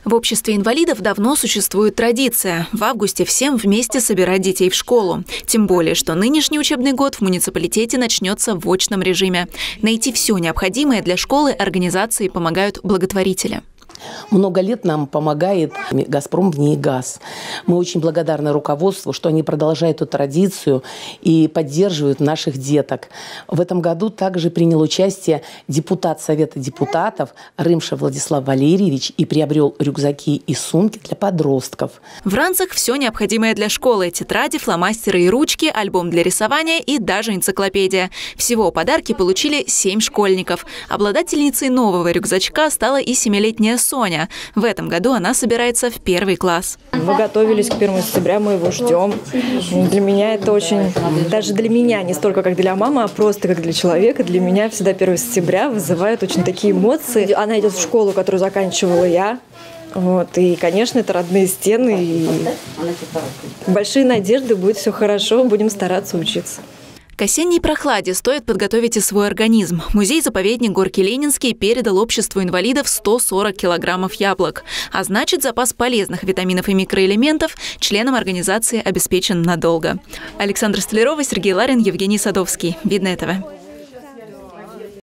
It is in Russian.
В обществе инвалидов давно существует традиция в августе всем вместе собирать детей в школу. Тем более, что нынешний учебный год в муниципалитете начнется в очном режиме. Найти все необходимое для школы организации помогают благотворители. Много лет нам помогает «Газпром Внеигаз». Мы очень благодарны руководству, что они продолжают эту традицию и поддерживают наших деток. В этом году также принял участие депутат Совета депутатов Рымша Владислав Валерьевич и приобрел рюкзаки и сумки для подростков. В ранцах все необходимое для школы – тетради, фломастеры и ручки, альбом для рисования и даже энциклопедия. Всего подарки получили 7 школьников. Обладательницей нового рюкзачка стала и 7-летняя Соня. В этом году она собирается в 1 класс. Мы готовились к 1 сентября, мы его ждем. Для меня это очень, даже для меня, не столько как для мамы, а просто как для человека. Для меня всегда 1 сентября вызывает очень такие эмоции. Она идет в школу, которую заканчивала я. И, конечно, это родные стены. И большие надежды, будет все хорошо, будем стараться учиться. К осенней прохладе стоит подготовить и свой организм. Музей-заповедник Горки Ленинский передал обществу инвалидов 140 килограммов яблок. А значит, запас полезных витаминов и микроэлементов членам организации обеспечен надолго. Александра Столярова, Сергей Ларин, Евгений Садовский. Видно ТВ.